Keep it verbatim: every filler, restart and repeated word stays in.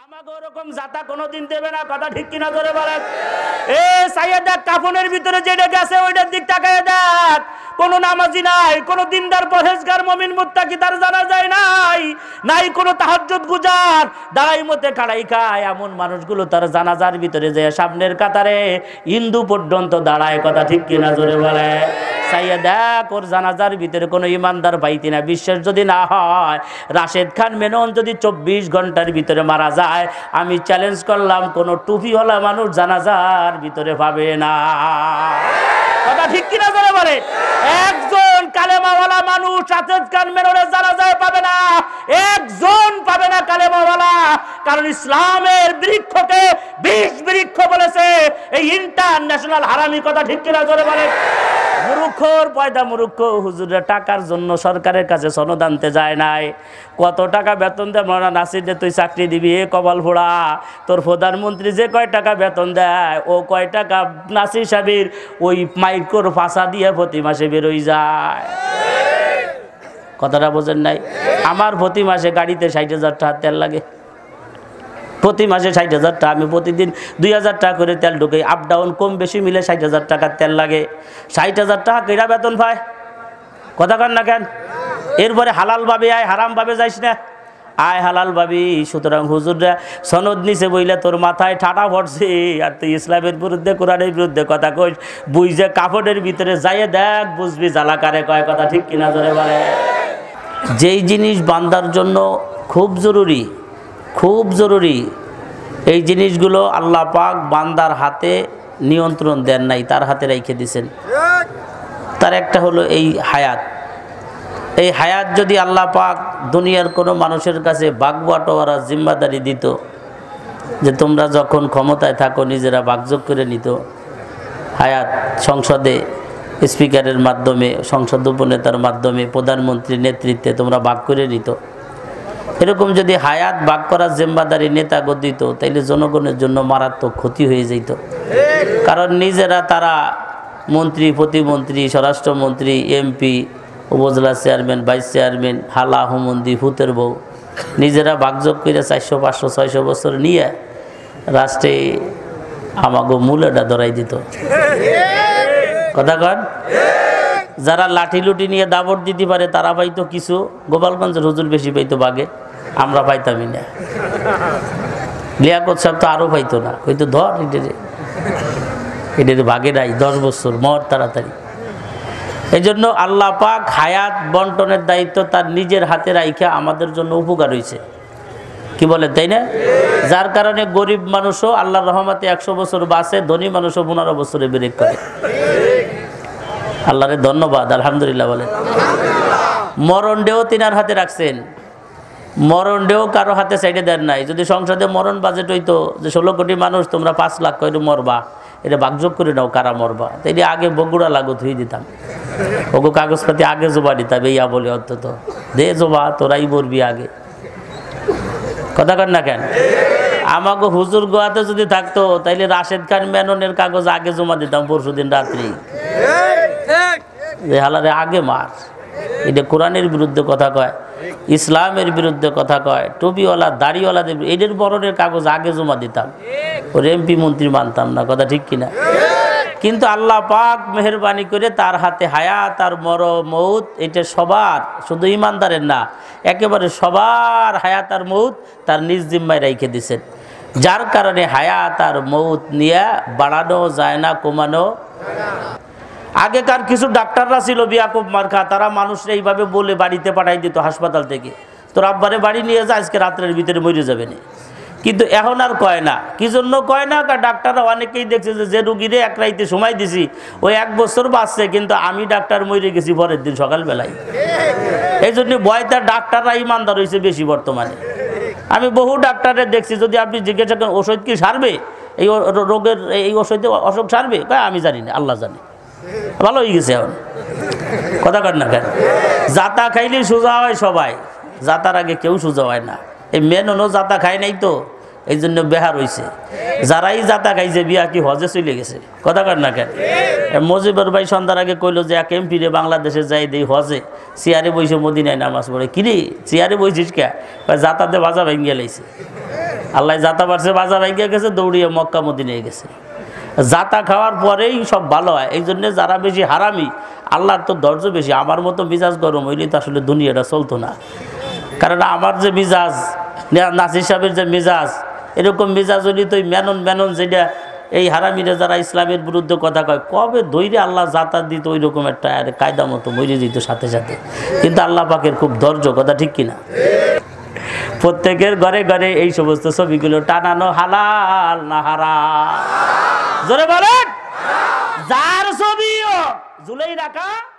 আমাকে ওরকম জাতা কোনোদিন দেবে না, কথা ঠিক কিনা ধরে বলেন। এ সাইয়া দেখ কাফনের ভিতরে যেটা গেছে ওইটার দিক তাকায় দেখ, কোনো নামাজি নাই, কোনো দিনদার পরহেজগার মুমিন মুত্তাকি তার জানা যায় নাই, নাই কোনো তাহাজ্জুদ গুজার, দাঁড়াই মতে খাড়াই খায় এমন মানুষগুলো তার জানাজার ভিতরে যায় সামনের কাতারে হিন্দু পর্যন্ত দাঁড়ায়, কথা ঠিক কিনা জোরে বলে। চাইয়া দেখ ওর জানাজার ভিতরে কোনো ইমানদার পাইতি না। বিশ্বাস যদি না হয়, রাশেদ খান মেনন যদি চব্বিশ ঘন্টার ভিতরে মারা যায়, আমি চ্যালেঞ্জ করলাম কোনো টুপিওয়ালা মানুষ জানাজার ভিতরে পাবে না, কথা ঠিক কিনা জোরে বলে। একজন কালেমাওয়ালা মানুষ রাশেদ খান মেননের জানাজায় পাবে না, একজন পাবে না কালেমাওয়ালা, কারণ ইসলামের বৃক্ষকে বিষ বৃক্ষ বলেছে এই ইন্টারন্যাশনাল হারামি, কথা ঠিক কিনা জোরে বলে। মুরুক্ষর পয়দা মুরুক্ষ, হুজুরের টাকার জন্য সরকারের কাছে সনদ আনতে যায় নাই। কত টাকা বেতন দেয় মৌলানা নাসির, তুই চাকরি দিবি এ কপাল ফোড়া, তোর প্রধানমন্ত্রী যে কয় টাকা বেতন দেয় ও কয় টাকা নাসির সাহেবের ওই মাইক্রোর ফাঁসা দিয়ে প্রতি মাসে বেরোই যায়, কথাটা বোঝেন নাই। আমার প্রতি মাসে গাড়িতে ষাট হাজার টাকা তেল লাগে, প্রতি মাসে ষাট হাজার টাকা, আমি প্রতিদিন দুই হাজার টাকা করে তেল ঢুকে, আপ ডাউন কম বেশি মিলে ষাট হাজার টাকার তেল লাগে। ষাট হাজার টাকা কেরা বেতন পায়, কথা কন না কেন? এরপরে হালালভাবে আয়, হারামভাবে যাইস না, আয় হালাল ভাবি। সুতরাং হুজুররা সনদ নিছে বইলে তোর মাথায় ঠাটা পড়ছে, আর তুই ইসলামের বিরুদ্ধে কোরআনের বিরুদ্ধে কথা কইস, বুঝে কাপড়ের ভিতরে যাইয়ে দেখ বুঝবি জ্বালা কারে কয়, কথা ঠিক কিনা ধরে বলে। যেই জিনিস বান্দার জন্য খুব জরুরি, খুব জরুরি, এই জিনিসগুলো আল্লাহ পাক বান্দার হাতে নিয়ন্ত্রণ দেন নাই, তার হাতে রেখে দিয়েছেন। তার একটা হলো এই হায়াত। এই হায়াত যদি আল্লাহ পাক দুনিয়ার কোনো মানুষের কাছে বাগবাটোয়ারা জিম্মাদারি দিত, যে তোমরা যখন ক্ষমতায় থাকো নিজেরা বাগযোগ করে নিত, হায়াত সংসদে স্পিকারের মাধ্যমে, সংসদ উপনেতার মাধ্যমে, প্রধানমন্ত্রীর নেতৃত্বে তোমরা ভাগ করে নিত, এরকম যদি হায়াত ভাগ করার জিম্মাদারি নেতাগো দিত, তাইলে জনগণের জন্য মারাত্মক ক্ষতি হয়ে যেত। কারণ নিজেরা তারা মন্ত্রী, প্রতিমন্ত্রী, স্বরাষ্ট্রমন্ত্রী, এমপি, উপজেলা চেয়ারম্যান, ভাইস চেয়ারম্যান, হালা হুমন্দি, ভূতের বউ, নিজেরা ভাগযোগ করে চারশো পাঁচশো ছয়শো বছর নিয়ে রাষ্ট্রে আমাগো মূলেটা ধরাই দিত, কথা কন। যারা লাঠি লুটি নিয়ে দাবট দিতে পারে তারা পাইতো কিছু, গোপালগঞ্জের হুজুর বেশি পাইতো বাগে, আমরা পাইতামই না। লিয়াকত সাহেব তো আরও পাইতো না, হয়তো ধর এটারে এটারে ভাগে নাই, দশ বছর মর তাড়াতাড়ি। এই জন্য আল্লাহ পাক হায়াত বন্টনের দায়িত্ব তার নিজের হাতে রাইখা আমাদের জন্য উপকার হয়েছে, কি বলে তাই না? যার কারণে গরিব মানুষও আল্লাহর রহমতে একশো বছর বাঁচে, ধনী মানুষও পনেরো বছরে ব্রেক করে। আল্লাহরে ধন্যবাদ, আলহামদুলিল্লাহ বলেন। মরণ ডেও তিনার হাতে রাখছেন, মরণ ডেও কারো হাতে সাইডে দেন নাই। যদি সংসদে মরণ বাজেট হইতো যে ষোলো কোটি মানুষ তোমরা পাঁচ লাখ করে মরবা, এটা ভাগযোগ করে নাও কারা মরবা, তাই আগে বগুড়া লাগু ধুই দিতাম, ওগো কাগজপাতি আগে জোবা দিতাম, ইয়া বলে অন্তত দে জোবা তোরাই মরবি আগে, কথা কন না কেন? আমাকে হুজুর গোয়াতে যদি থাকতো তাইলে রাশেদ খান মেননের কাগজ আগে জমা দিতাম পরশু দিন রাত্রি, যে হালারে আগে মার। এটা কোরআনের বিরুদ্ধে কথা কয়, ইসলামের বিরুদ্ধে কথা কয়, টুপিওয়ালা দাড়িওয়ালাদের এদের বরণের কাগজ আগে জমা দিতাম, ওর এমপি মন্ত্রী মানতাম না, কথা ঠিক কিনা? কিন্তু আল্লাহ পাক মেহরবানি করে তার হাতে হায়াত আর মর মৌত, এটা সবার, শুধু ইমানদারের না, একেবারে সবার হায়াত আর মৌত তার নিজ জিম্মায় রেখে দিয়েছেন। যার কারণে হায়াত আর মৌত নিয়ে বাড়ানো যায় না, কমানো। আগেকার কিছু ডাক্তাররা ছিল বিয়াকুব মার্কা, তারা মানুষরা এইভাবে বলে বাড়িতে পাঠাই দিত হাসপাতাল থেকে, তোর আব্বারে বাড়ি নিয়ে যা, আজকে রাত্রের ভিতরে মরে যাবে না। কিন্তু এখন আর কয় না, কি জন্য কয় না? কারণ ডাক্তাররা অনেকেই দেখছে যে যে রুগীরে এক রাইতে সময় দিছি ওই এক বছর বাঁচছে, কিন্তু আমি ডাক্তার মরে গেছি পরের দিন সকালবেলায়। এই জন্য ভয়টা ডাক্তাররা ইমানদার হয়েছে বেশি বর্তমানে। আমি বহু ডাক্তারের দেখছি, যদি আপনি জিজ্ঞাসা করেন ওষুধ কি সারবে, এই রোগের এই ওষুধে অসুখ সারবে, আমি জানি না, আল্লাহ জানে। ভালো হয়ে গেছে এখন, কথা কর না কেন? জাতা খাইলেই সোজা হয় সবাই, জাতার আগে কেউ সোজা হয় না। এই মেননও জাতা খায় নাই তো, এই জন্য বেহার হয়েছে। যারাই জাতা খাইছে বিয়া কি হজে চলে গেছে, কথা কর না কেন? মজিবর ভাই সন্ধ্যার আগে কইলো যে এক এমপিরে বাংলাদেশে যাই দেই হজে, চেয়ারে বইসে মদিনায় নামাজ পড়ে। কিরে চেয়ারে বইছিস কে? জাতাতে ভাজা ভেঙে লাইছে। আল্লাহ জাতা পারছে বাজার আইগিয়ে গেছে, দৌড়িয়ে মক্কা মদিনায় গেছে। জাতা খাওয়ার পরেই সব ভালো হয়। এই জন্যে যারা বেশি হারামি, আল্লাহর তো ধৈর্য বেশি। আমার মতো মিজাজ গরম হইলে তো আসলে দুনিয়াটা চলতো না। কারণ আমার যে মিজাজ, নাসির সাহেবের যে মিজাজ, এরকম মিজাজ হইলে তো মেনন মেনন যেটা এই হারামিরা যারা ইসলামের বিরুদ্ধে কথা কয়, কবে দৈরে আল্লাহ জাতার দিত ওই রকম একটা কায়দা মতো মরে যেত সাথে সাথে। কিন্তু আল্লাহ পাকের খুব ধৈর্য, কথা ঠিক কিনা? প্রত্যেকের ঘরে ঘরে এই সমস্ত ছবিগুলো টানানো হালাল না হারাম? জোরে বলেন। যার ছবিও ঝুলেই রাখা